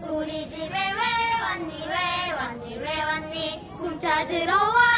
우리 집에 왜 왔니 꿈 찾으러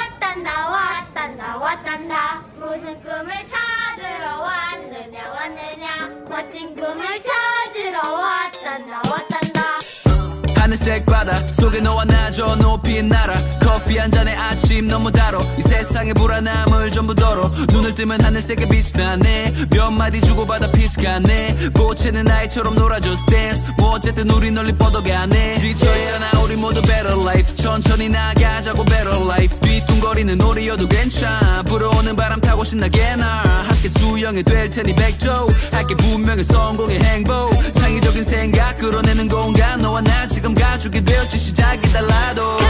왔단다 무슨 꿈을 찾으러 왔느냐 멋진 꿈을 찾으러 왔단다 하늘색 바다 속에 너와 나 저 높이 날아 커피 한 잔에 아침 너무 달어 이 세상의 불안함을 전부 덜어 눈을 뜨면 하늘색의 빛이 나네 몇 마디 주고받아 피식하네 보채는 아이처럼 놀아줘 댄스 뭐 어쨌든 우리 널리 뻗어가네 지쳐있잖아 우리 모두 better life 천천히 나가자고 better life 뒤뚱거리는 우리여도 괜찮아 불어오는 바람 타고 신나게 날 함께 수영이 될 테니 백조 할게 분명히 성공의 행복 창의적인 생각 끌어내는 공간 너와 나 지금 가족이 되었지 시작이 달라도